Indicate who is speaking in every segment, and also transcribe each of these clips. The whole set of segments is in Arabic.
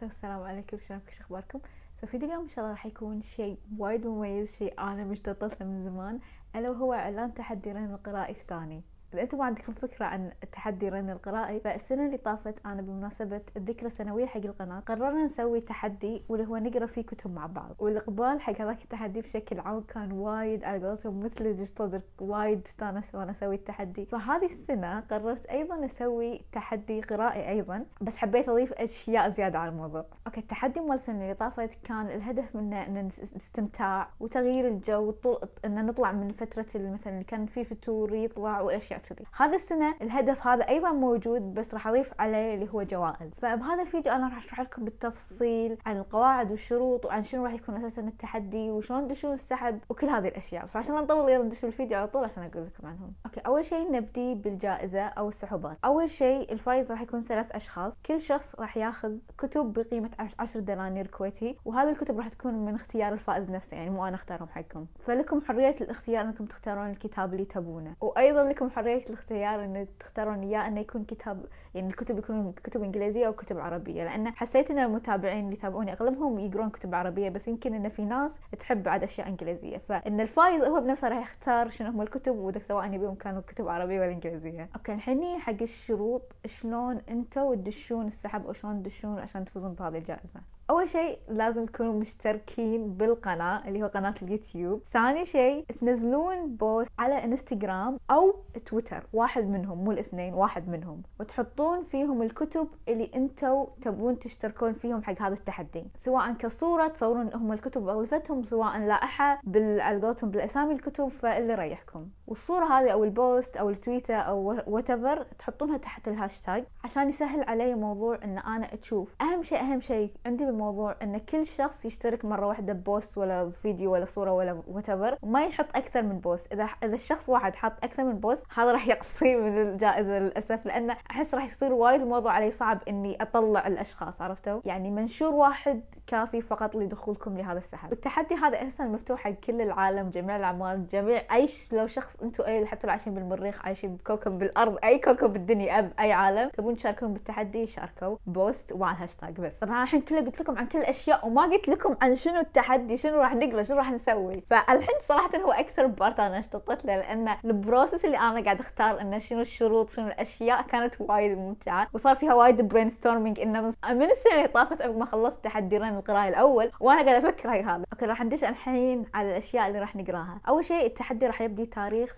Speaker 1: السلام عليكم، شلونكم؟ شو اخباركم؟ فيديو اليوم ان شاء الله راح يكون شيء وايد مميز، شيء انا مشتاقة له من زمان، الا وهو اعلان تحدي رهن القرائي الثاني. اذا انتم ما عندكم فكرة عن تحدي رهن القرائي، فالسنة اللي طافت انا بمناسبة الذكرى السنوية حق القناة قررنا نسوي تحدي واللي هو نقرا فيه كتب مع بعض، والاقبال حق هذاك التحدي بشكل عام كان وايد على قولتهم مثل دش صدر، وايد استانست وانا اسوي التحدي. فهذه السنة قررت ايضا اسوي تحدي قرائي ايضا، بس حبيت اضيف اشياء زيادة على الموضوع. اوكي، التحدي مال السنة اللي طافت كان الهدف منه ان استمتاع وتغيير الجو، ان نطلع من فترة مثلا اللي كان فيه فتور يطلع والاشياء كذي. هذا السنة الهدف هذا ايضا موجود، بس راح اضيف عليه اللي هو جوائز. فبهذا الفيديو انا راح اشرح لكم بالتفصيل عن القواعد والشروط وعن شنو راح يكون اساسا التحدي وشلون تدشون السحب وكل هذه الاشياء. بس عشان لا نطول يلا ندش بالفيديو على طول عشان اقول لكم عنهم. اوكي، اول شيء نبدي بالجائزة او السحوبات. اول شيء الفايز راح يكون 3 اشخاص، كل شخص راح ياخذ كتب بقيمة 10 دنانير كويتي، وهذه الكتب راح تكون من اختيار الفائز نفسه، يعني مو انا اختارهم حقكم. فلكم حرية الاختيار انكم تختارون الكتاب اللي تبونه، وايضا لكم حرية الاختيار ان تختارون اياه انه يكون كتاب، يعني الكتب يكونون كتب انجليزية او كتب عربية، لان حسيت ان المتابعين اللي يتابعوني اغلبهم يقرون كتب عربية، بس يمكن ان في ناس تحب بعد اشياء انجليزية، فان الفايز هو بنفسه راح يختار شنو هم الكتب، ودك سواء يبيهم كانوا كتب عربية ولا انجليزية. اوكي، الحين حق الشروط، شلون انتوا تدشون السحب او شلون تدشون عشان تفوزون بهذه الجائزة. اول شيء لازم تكونوا مشتركين بالقناة اللي هو قناة اليوتيوب. ثاني شيء تنزلون بوست على انستغرام او تويتر، واحد منهم مو الاثنين، واحد منهم، وتحطون فيهم الكتب اللي انتوا تبون تشتركون فيهم حق هذا التحدي، سواء كصورة تصورون هم الكتب باغلفتهم، سواء لائحة على قولتهم بالاسامي الكتب، فاللي يريحكم. والصورة هذه او البوست او التويتر او واتيفر تحطونها تحت الهاشتاج عشان يسهل علي موضوع ان انا اشوف. اهم شيء عندي بالموضوع ان كل شخص يشترك مرة واحدة ببوست ولا فيديو ولا صورة ولا واتيفر، وما يحط اكثر من بوست. اذا الشخص واحد حط اكثر من بوست هذا راح يقصي من الجائزة للاسف، لان احس راح يصير وايد الموضوع علي صعب اني اطلع الاشخاص، عرفتوا؟ يعني منشور واحد كافي فقط لدخولكم لهذا السحب. والتحدي هذا اساسا مفتوح حق كل العالم، جميع الاعمار، جميع لو شخص انتم اي حتى لو عايشين بالمريخ، عايشين بكوكب بالارض، اي كوكب بالدنيا، اي عالم تبون تشاركون بالتحدي، شاركوا بوست ومع الهاشتاج. بس طبعا الحين كله قلت لكم عن كل الاشياء وما قلت لكم عن شنو التحدي، شنو راح نقرا، شنو راح نسوي. فالحين صراحه هو اكثر بارت انا اشتطت له، لان البروسس اللي انا قاعد اختار انه شنو الشروط شنو الاشياء كانت وايد ممتعه، وصار فيها وايد برين ستورمينج انه من السنه اللي طافت عقب ما خلصت تحدي رهن القراءه الاول وانا قاعده افكر هذا. اوكي، راح ندش الحين على الاشياء اللي راح نقراها. اول شيء التحدي راح يبدي تاريخ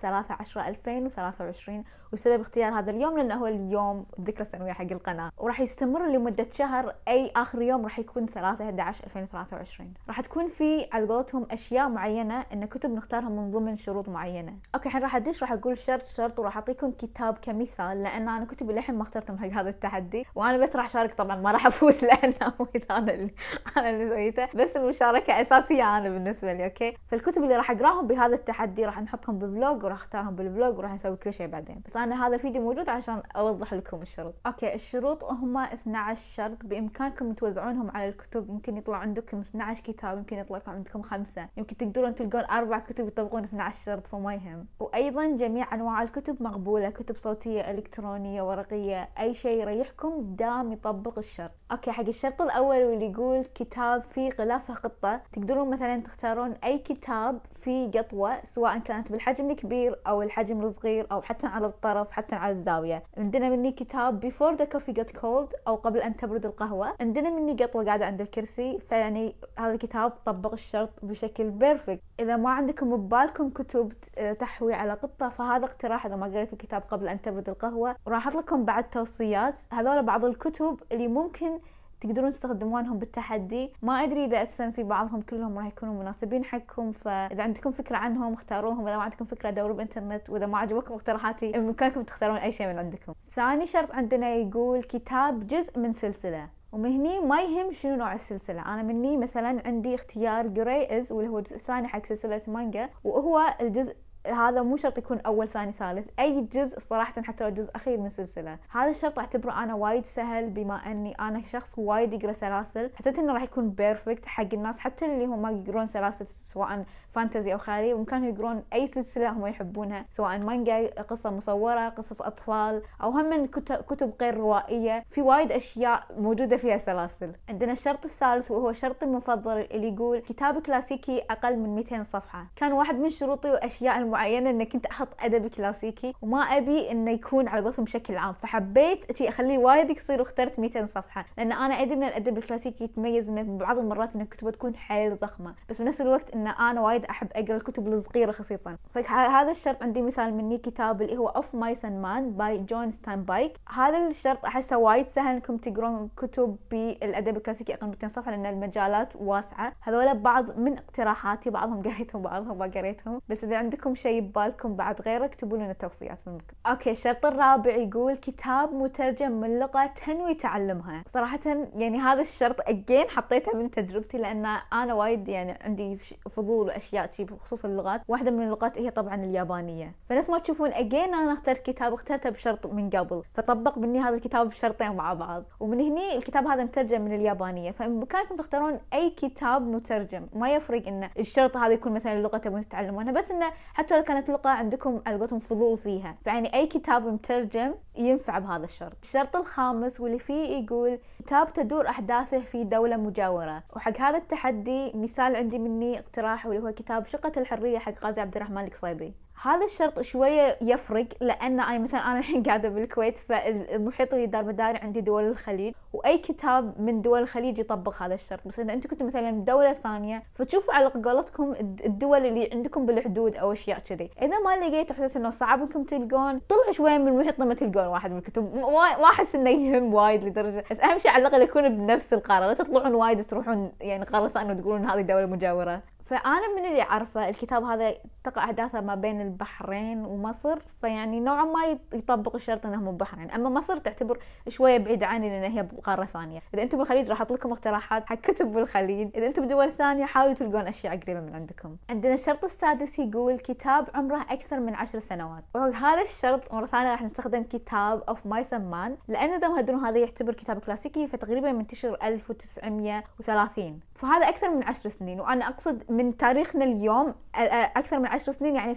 Speaker 1: 3/10/2023، وسبب اختيار هذا اليوم لانه هو اليوم الذكرى السنويه حق القناه، وراح يستمر لمده شهر، اي اخر يوم راح يكون 3/11/2023. راح تكون في على قولتهم اشياء معينه ان كتب نختارها من ضمن شروط معينه. اوكي، الحين راح ادش، راح اقول شرط وراح اعطيكم كتاب كمثال، لان انا كتبي للحين ما اخترتهم حق هذا التحدي، وانا بس راح اشارك، طبعا ما راح افوز لانه انا اللي سويته، بس المشاركه اساسيه انا بالنسبه لي. اوكي، فالكتب اللي راح اقراهم بهذا التحدي راح نحطهم بفلوج، وراح اختارهم بالفلوج، وراح نسوي كل شيء بعدين، بس انا هذا الفيديو موجود عشان اوضح لكم الشروط. اوكي، الشروط هم 12 شرط، بامكانكم توزعونهم على الكتب. يمكن يطلع عندكم 12 كتاب، يمكن يطلع عندكم 5، يمكن تقدرون تلقون 4 كتب يطبقون 12 شرط، فما يهم. وايضا جميع انواع الكتب مقبوله، كتب صوتيه، الكترونيه، ورقيه، اي شيء يريحكم دام يطبق الشرط. اوكي، حق الشرط الاول واللي يقول كتاب فيه غلافه قطه، تقدرون مثلا تختارون اي كتاب فيه قطوه، سواء كانت بالحجم الكبير او الحجم الصغير او حتى على الطرف حتى على الزاويه. عندنا مني كتاب Before the Coffee Got Cold او قبل ان تبرد القهوه، عندنا مني قطوه قاعده عند الكرسي، فيعني هذا الكتاب طبق الشرط بشكل بيرفكت. اذا ما عندكم ببالكم كتب تحوي على قطه، فهذا اقتراح اذا ما قريتوا كتاب قبل ان تبرد القهوه. وراح احط لكم بعد توصيات، هذول بعض الكتب اللي ممكن تقدرون تستخدمونهم بالتحدي. ما ادري اذا اساسا في بعضهم كلهم راح يكونوا مناسبين حقكم، فاذا عندكم فكره عنهم اختاروهم، اذا ما عندكم فكره دوروا بانترنت، واذا ما عجبكم اقتراحاتي بامكانكم تختارون اي شيء من عندكم. ثاني شرط عندنا يقول كتاب جزء من سلسله، ومن هني ما يهم شنو نوع السلسله. انا مني مثلا عندي اختيار جراي از، واللي هو الجزء الثاني حق سلسله مانجا، وهو الجزء هذا مو شرط يكون اول ثاني ثالث، اي جزء صراحه حتى لو جزء اخير من سلسله. هذا الشرط اعتبره انا وايد سهل، بما اني انا شخص وايد يقرا سلاسل، حسيت انه راح يكون بيرفكت حق الناس حتى اللي هم ما يقرون سلاسل سواء فانتزي او خياليه، وممكن يقرون اي سلسله هم يحبونها، سواء مانجا، قصه مصوره، قصص اطفال، او هم من كتب غير روائيه. في وايد اشياء موجوده فيها سلاسل. عندنا الشرط الثالث وهو شرطي المفضل اللي يقول كتاب كلاسيكي اقل من 200 صفحه. كان واحد من شروطي واشياء المعينه ان كنت احط ادب كلاسيكي وما ابي انه يكون على قولتهم بشكل عام، فحبيت شيء اخليه وايد قصير واخترت 200 صفحه، لان انا ادري ان الادب الكلاسيكي يتميز انه بعض المرات ان كتبه تكون حيل ضخمه، بس بنفس الوقت ان انا وايد احب اقرا الكتب الصغيره خصيصا. فهذا الشرط عندي مثال مني كتاب اللي هو اوف مايس اند مان باي جون ستاينبايك. هذا الشرط احسه وايد سهل انكم تقرون كتب بالادب الكلاسيكي اقل من 200 صفحه، لان المجالات واسعه. هذول بعض من اقتراحاتي، بعضهم قريتهم بعضهم ما قريتهم، بس اذا عندكم شيء ببالكم بعد غيره اكتبوا لنا توصيات منكم. اوكي، الشرط الرابع يقول كتاب مترجم من لغه تنوي تعلمها. صراحه يعني هذا الشرط اجين حطيته من تجربتي، لان انا وايد يعني عندي فضول واشياء شيء بخصوص اللغات. واحده من اللغات هي طبعا اليابانيه، فنفس ما تشوفون اجين انا اخترت كتاب اخترته بشرط من قبل، فطبق مني هذا الكتاب بشرطين مع بعض، ومن هني الكتاب هذا مترجم من اليابانيه. فبامكانكم تختارون اي كتاب مترجم، ما يفرق ان الشرط هذا يكون مثلا لغه تبون تتعلمونها، بس انه حتى لو كانت لغه عندكم على قولتهم فضول فيها، فيعني اي كتاب مترجم ينفع بهذا الشرط. الشرط الخامس واللي فيه يقول كتاب تدور احداثه في دوله مجاوره. وحق هذا التحدي مثال عندي مني اقتراح، واللي هو كتاب شقة الحريه حق غازي عبد الرحمن القصيبي. هذا الشرط شويه يفرق، لان انا الحين قاعده بالكويت، فالمحيط اللي دار مداري عندي دول الخليج، واي كتاب من دول الخليج يطبق هذا الشرط. بس اذا انتم كنتوا مثلا دوله ثانيه فتشوفوا على قولتكم الدول اللي عندكم بالحدود او اشياء كذي. اذا ما لقيتوا حسيت انه صعب انكم تلقون، طلعوا شويه من المحيط لما تلقون واحد من الكتب. ما احس انه يهم وايد لدرجه، بس اهم شيء على الاقل يكون بنفس القاره، لا تطلعون وايد تروحون يعني قاره ثانيه وتقولون هذه دوله مجاوره. فأنا من اللي عارفة الكتاب هذا تقع أحداثه ما بين البحرين ومصر، فيعني نوعا ما يطبق الشرط أنهم البحرين. أما مصر تعتبر شوية بعيدة عني لأن هي بقارة ثانية. إذا أنتم بالخليج راح أحط لكم اقتراحات حق كتب بالخليج، إذا أنتم بدول ثانية حاولوا تلقون أشياء قريبة من عندكم. عندنا الشرط السادس يقول كتاب عمره أكثر من 10 سنوات. وهذا الشرط مرة ثانية راح نستخدم كتاب أوف مايس اند مان، لأن إذا ما تدرون هذا يعتبر كتاب كلاسيكي، فتقريبا منتشر 1930، فهذا أكثر من 10 سنين. وأنا أقصد من تاريخنا اليوم أكثر من 10 سنين، يعني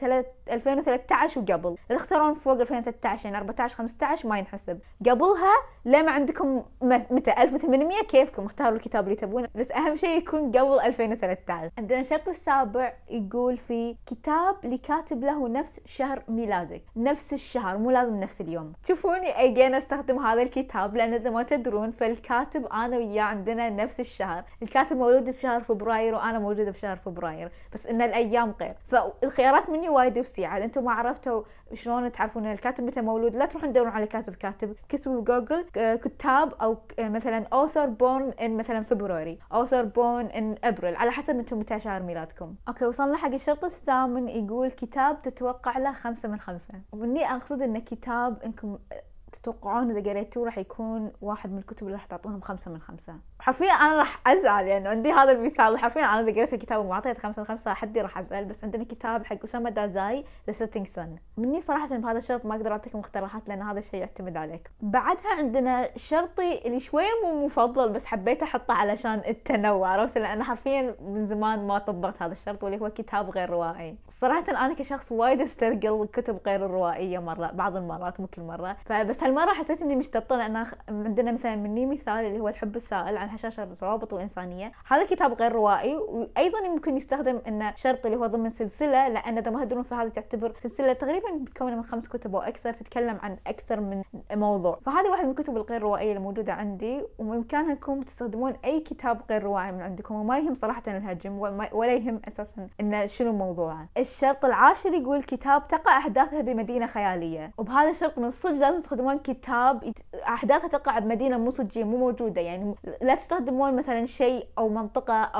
Speaker 1: 2013 وقبل. لا تختارون فوق 2013 يعني 14 15 ما ينحسب. قبلها لما عندكم متى 1800 كيفكم اختاروا الكتاب اللي تبونه، بس أهم شيء يكون قبل 2013. عندنا الشرط السابع يقول في كتاب لكاتب له نفس شهر ميلادك. نفس الشهر، مو لازم نفس اليوم. تشوفوني أجين أستخدم هذا الكتاب، لأن إذا ما تدرون فالكاتب أنا وياه عندنا نفس الشهر. الكاتب مولود بشهر فبراير وأنا موجودة بشهر فبراير، بس إن الأيام غير. فالخيارات مني وايد وسيعة. أنتم ما عرفتوا شلون تعرفون الكاتب متى مولود، لا تروحون تدورون على كاتب. كتبوا بجوجل كتاب أو مثلا author born in مثلا فبراير، author born in أبريل، على حسب أنتم متى شهر ميلادكم. أوكي، وصلنا حق الشرط الثامن يقول كتاب تتوقع له 5 من 5. ومني أقصد إن كتاب إنكم تتوقعون إذا قريتوه راح يكون واحد من الكتب اللي راح تعطونهم 5 من 5. حرفيا أنا راح أزعل، يعني عندي هذا المثال. حرفيا أنا إذا قريت الكتاب وما أعطيت 5 من 5 حدي راح أزعل. بس عندنا كتاب حق أسامة دازاي The Setting Sun. مني صراحة بهذا الشرط ما أقدر أعطيكم مقترحات، لأن هذا الشيء يعتمد عليك. بعدها عندنا شرطي اللي شوية مو مفضل، بس حبيت أحطه علشان التنوع، عرفت؟ لأن حرفيا من زمان ما طبقت هذا الشرط، واللي هو كتاب غير روائي. صراحة أنا كشخص وايد استرجل الكتب غير الروائية بعض المرات، مو كل مرة. فبس هالمرة حسيت إني مشتطة، لأن عندنا مثلا مني مثال اللي هو الحب السائل عن هشاشة الروابط الإنسانية. هذا كتاب غير روائي، وأيضا يمكن يستخدم إنه شرط اللي هو ضمن سلسلة، لأن إذا ما تدرون فهذه تعتبر سلسلة تقريبا متكونة من 5 كتب أو أكثر، تتكلم عن أكثر من موضوع. فهذه واحد من الكتب الغير روائية الموجودة عندي، وبإمكانكم تستخدمون أي كتاب غير روائي من عندكم، وما يهم صراحة الهجم ولا يهم أساسا إنه شنو موضوعه. الشرط العاشر يقول كتاب تقع أحداثها بمدينة خيالية. وبهذا الشرط من الصدق لازم تستخدمون كتاب أحداثها تقع بمدينة مو صجية، مو موجودة. يعني لا تستخدمون مثلا شيء أو منطقة أو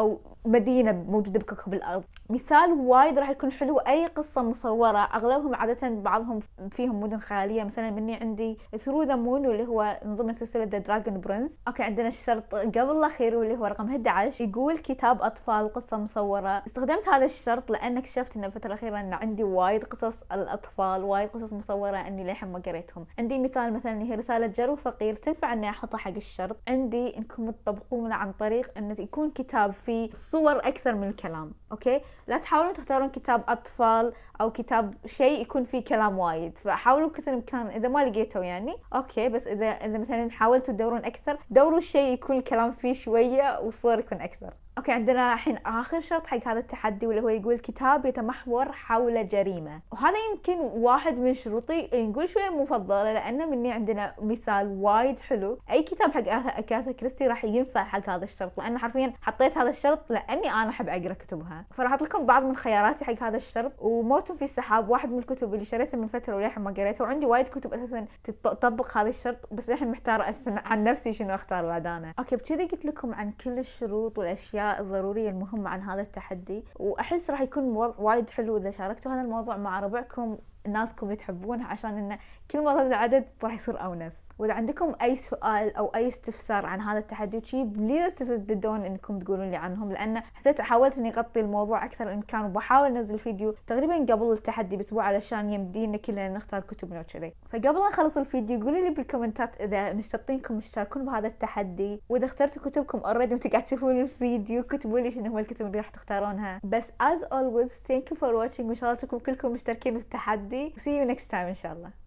Speaker 1: مدينة موجودة بكوكب الأرض. مثال وايد راح يكون حلو أي قصة مصورة، أغلبهم عادة بعضهم فيهم مدن خيالية. مثلا مني عندي ثرو ذا مون واللي هو من ضمن سلسلة ذا دراجون برنس. أوكي عندنا الشرط قبل الأخير واللي هو رقم 11 يقول كتاب أطفال قصة مصورة. استخدمت هذا الشرط لأن اكتشفت إن الفترة الأخيرة إن عندي وايد قصص الأطفال، وايد قصص مصورة إني للحين ما قريتهم. عندي مثال مثلا هي رسالة جرو صغير، تنفع إني أحطها حق الشرط. عندي إنكم تطبقونه عن طريق إنه يكون كتاب فيه صور أكثر من الكلام. أوكي لا تحاولون تختارون كتاب أطفال أو كتاب شيء يكون فيه كلام وايد، فحاولوا كثر الإمكان إذا ما لقيتوا يعني أوكي، بس إذا مثلا حاولتوا تدورون أكثر دوروا شيء يكون الكلام فيه شوية والصور يكون أكثر. اوكي عندنا الحين اخر شرط حق هذا التحدي واللي هو يقول كتاب يتمحور حول جريمة، وهذا يمكن واحد من شروطي نقول شوية مفضلة، لانه مني عندنا مثال وايد حلو. اي كتاب حق اكاثا كريستي راح ينفع حق هذا الشرط، لان حرفيا حطيت هذا الشرط لاني انا احب اقرا كتبها. فراح احط لكم بعض من خياراتي حق هذا الشرط. وموت في السحاب واحد من الكتب اللي شريتها من فترة وللحين ما قريتها، وعندي وايد كتب اساسا تطبق هذا الشرط، بس الحين محتارة اساسا عن نفسي شنو اختار بعد انا. اوكي بكذا قلت لكم عن كل الشروط والاشياء الضرورية المهمة عن هذا التحدي، وأحس راح يكون وايد حلو إذا شاركتوا هذا الموضوع مع ربعكم ناسكم اللي تحبونها، عشان إنه كل ما زاد العدد راح يصير أونس. وإذا عندكم أي سؤال أو أي استفسار عن هذا التحدي وشي لا تترددون إنكم تقولون لي عنهم، لأن حاولت إني أغطي الموضوع أكثر إن كان، وبحاول أنزل فيديو تقريبا قبل التحدي بأسبوع علشان يمدينا كلنا نختار كتبنا وكذي. فقبل ما نخلص الفيديو قولوا لي بالكومنتات إذا مشتاقينكم تشاركون بهذا التحدي، وإذا اخترتوا كتبكم أوريدي وأنتوا قاعد تشوفون الفيديو كتبوا لي شنو هو الكتب اللي راح تختارونها. بس as always thank you for watching، وإن شاء الله تكونوا كلكم مشتركين في التحدي، see you next time إن شاء الله.